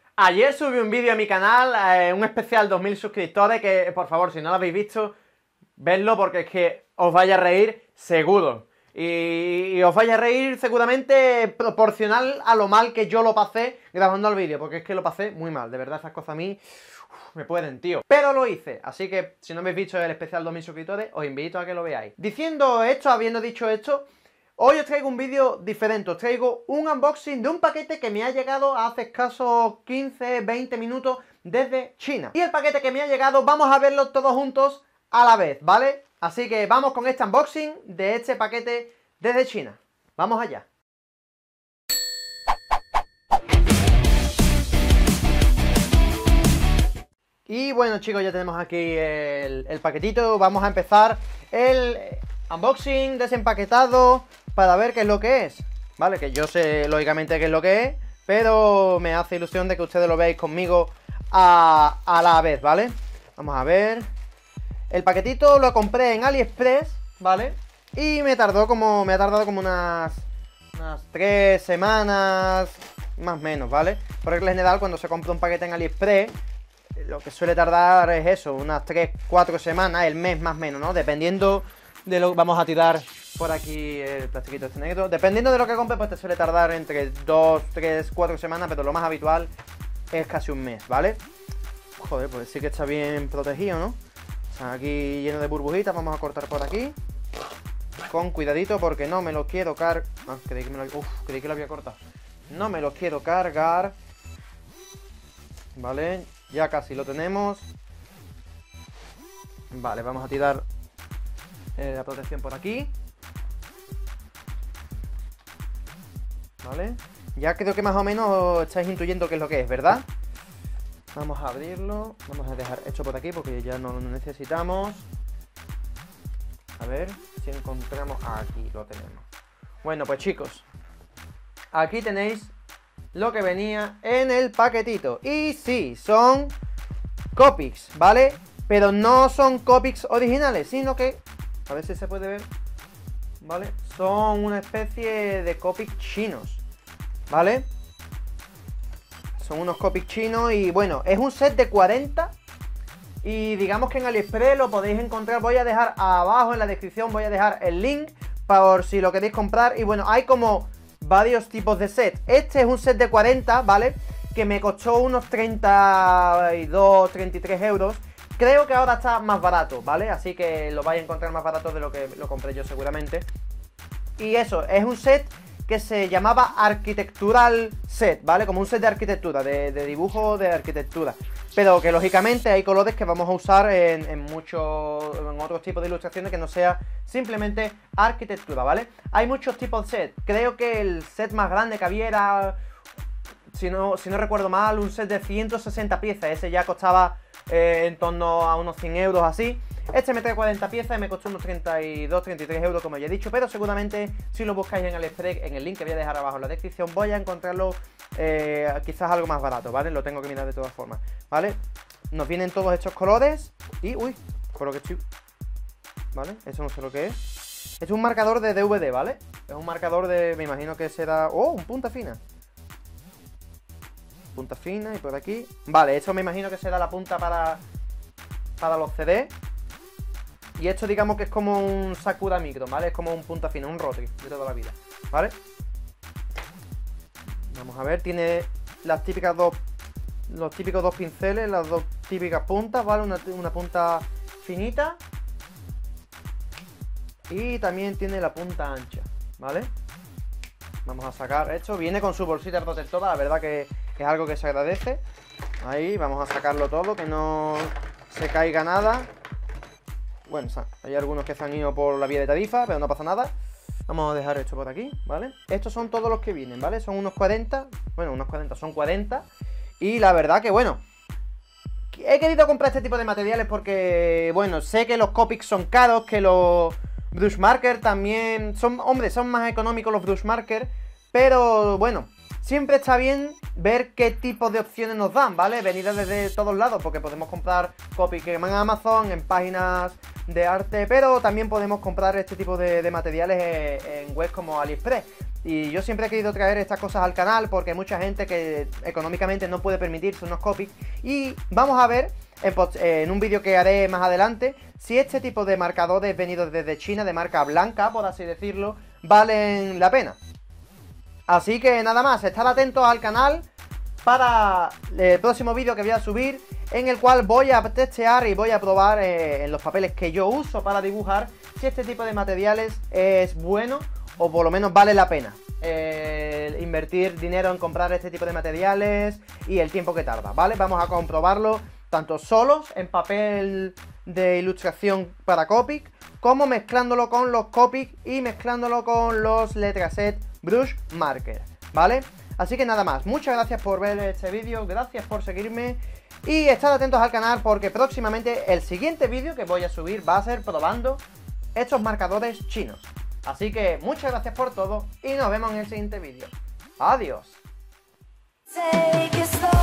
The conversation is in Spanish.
Ayer subí un vídeo a mi canal, un especial 2000 suscriptores, que por favor, si no lo habéis visto, vedlo porque es que os vaya a reír seguro. Y os vaya a reír seguramente proporcional a lo mal que yo lo pasé grabando el vídeo, porque es que lo pasé muy mal, de verdad esas cosas a mí me pueden, tío. Pero lo hice, así que si no habéis visto el especial 2000 suscriptores, os invito a que lo veáis. Diciendo esto, habiendo dicho esto, hoy os traigo un vídeo diferente, os traigo un unboxing de un paquete que me ha llegado hace escasos 15-20 minutos desde China. Y el paquete que me ha llegado, vamos a verlo todos juntos a la vez, ¿vale? Así que vamos con este unboxing de este paquete desde China. Vamos allá. Y bueno, chicos, ya tenemos aquí el paquetito. Vamos a empezar el unboxing desempaquetado para ver qué es lo que es. Vale, que yo sé lógicamente qué es lo que es, pero me hace ilusión de que ustedes lo veáis conmigo a la vez, ¿vale? Vamos a ver. El paquetito lo compré en AliExpress, ¿vale? Y me ha tardado como unas 3 semanas, más o menos, ¿vale? Por regla general, cuando se compra un paquete en AliExpress, lo que suele tardar es eso, unas 3-4 semanas, el mes más o menos, ¿no? Dependiendo de lo que vamos a tirar por aquí el plastiquito este negro. Dependiendo de lo que compre, pues te suele tardar entre 2, 3, 4 semanas, pero lo más habitual es casi un mes, ¿vale? Joder, pues sí que está bien protegido, ¿no? Aquí lleno de burbujitas, vamos a cortar por aquí. Con cuidadito porque no me lo quiero cargar. Ah, creí que lo había cortado. No me lo quiero cargar. Vale, ya casi lo tenemos. Vale, vamos a tirar la protección por aquí. Vale, ya creo que más o menos estáis intuyendo qué es lo que es, ¿verdad? Vamos a abrirlo. Vamos a dejar esto por aquí porque ya no lo necesitamos. A ver si encontramos. Aquí lo tenemos. Bueno, pues chicos, aquí tenéis lo que venía en el paquetito. Y sí, son Copics, ¿vale? Pero no son Copics originales, sino que, a ver si se puede ver, ¿vale? Son una especie de Copics chinos, ¿vale? Son unos Copics chinos y bueno, es un set de 40. Y digamos que en AliExpress lo podéis encontrar. Voy a dejar abajo en la descripción, voy a dejar el link por si lo queréis comprar. Y bueno, hay como varios tipos de set. Este es un set de 40, ¿vale? Que me costó unos 32, 33 euros. Creo que ahora está más barato, ¿vale? Así que lo vais a encontrar más barato de lo que lo compré yo seguramente. Y eso, es un set que se llamaba Architectural Set, ¿vale? Como un set de arquitectura, de dibujo de arquitectura. Pero que lógicamente hay colores que vamos a usar en otros tipos de ilustraciones que no sea simplemente arquitectura, ¿vale? Hay muchos tipos de set. Creo que el set más grande que había era, si no recuerdo mal, un set de 160 piezas. Ese ya costaba en torno a unos 100 euros así. Este me trae 40 piezas y me costó unos 32, 33 euros, como ya he dicho. Pero seguramente si lo buscáis en AliExpress, en el link que voy a dejar abajo en la descripción, voy a encontrarlo quizás algo más barato, ¿vale? Lo tengo que mirar de todas formas, ¿vale? Nos vienen todos estos colores y, uy, por lo que estoy... ¿Vale? Eso no sé lo que es. Es un marcador de DVD, ¿vale? Es un marcador de... me imagino que será... ¡Oh! Un punta fina. Punta fina y por aquí... Vale, esto me imagino que será la punta para los CD. Y esto digamos que es como un Sakura Micro, ¿vale? Es como un punta fina, un Rotary de toda la vida, ¿vale? Vamos a ver, tiene las típicas los típicos dos pinceles, las dos típicas puntas, ¿vale? Una punta finita. Y también tiene la punta ancha, ¿vale? Vamos a sacar esto. Viene con su bolsita protectora, la verdad que es algo que se agradece. Ahí, vamos a sacarlo todo, que no se caiga nada. Bueno, hay algunos que se han ido por la vía de tarifa, pero no pasa nada. Vamos a dejar esto por aquí, ¿vale? Estos son todos los que vienen, ¿vale? Son unos 40. Bueno, unos 40, son 40. Y la verdad que, bueno, he querido comprar este tipo de materiales porque, bueno, sé que los Copics son caros, que los brush marker también son, hombre, son más económicos los brush marker. Pero, bueno, siempre está bien ver qué tipo de opciones nos dan, ¿vale? Venidas desde todos lados, porque podemos comprar Copics que van a Amazon, en páginas de arte, pero también podemos comprar este tipo de materiales en webs como AliExpress. Y yo siempre he querido traer estas cosas al canal porque hay mucha gente que económicamente no puede permitirse unos Copics. Y vamos a ver en un vídeo que haré más adelante si este tipo de marcadores venidos desde China, de marca blanca, por así decirlo, valen la pena. Así que nada más, estar atentos al canal para el próximo vídeo que voy a subir, en el cual voy a testear y voy a probar en los papeles que yo uso para dibujar si este tipo de materiales es bueno o por lo menos vale la pena invertir dinero en comprar este tipo de materiales y el tiempo que tarda, ¿vale? Vamos a comprobarlo tanto solos en papel de ilustración para Copic, como mezclándolo con los Copic y mezclándolo con los Letraset Brush Marker, ¿vale? Así que nada más, muchas gracias por ver este vídeo, gracias por seguirme y estad atentos al canal porque próximamente el siguiente vídeo que voy a subir va a ser probando estos marcadores chinos. Así que muchas gracias por todo y nos vemos en el siguiente vídeo. Adiós.